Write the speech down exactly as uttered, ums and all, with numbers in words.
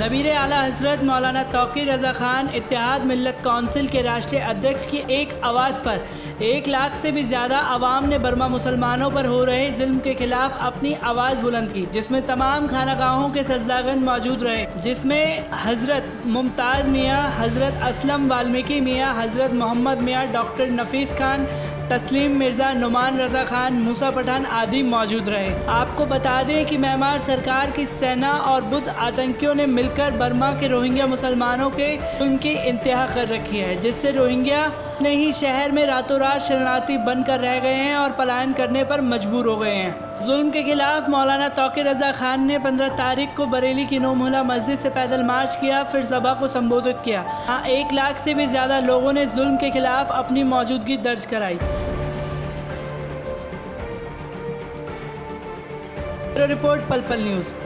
नबीर आला हज़रत मौलाना तौक़ीर रज़ा ख़ान इत्तेहाद मिल्लत कौंसिल के राष्ट्रीय अध्यक्ष की एक आवाज़ पर एक लाख से भी ज़्यादा आवाम ने बर्मा मुसलमानों पर हो रहे जुल्म के खिलाफ अपनी आवाज़ बुलंद की, जिसमें तमाम खानागाहों के सजदागन मौजूद रहे, जिसमें हज़रत मुमताज़ मियाँ, हज़रत असलम वाल्मीकि मियाँ, हज़रत मोहम्मद मियाँ, डॉक्टर नफीस खान, तस्लीम मिर्ज़ा, नुमान रज़ा ख़ान, मूसा पठान आदि मौजूद रहे। आपको बता दें कि म्यांमार सरकार की सेना और बुद्ध आतंकियों ने मिलकर बर्मा के रोहिंग्या मुसलमानों के जुल्म की इंतहा कर रखी है, जिससे रोहिंग्या नहीं शहर में रातों रात शरणार्थी बनकर रह गए हैं और पलायन करने पर मजबूर हो गए हैं। जुल्म के खिलाफ मौलाना तौक़ीर रज़ा ख़ान ने पंद्रह तारीख को बरेली की नौमुहल्ला मस्जिद से पैदल मार्च किया, फिर सभा को संबोधित किया। हाँ, एक लाख से भी ज़्यादा लोगों ने जुल्म के खिलाफ अपनी मौजूदगी दर्ज कराई। रिपोर्ट पल पल न्यूज़।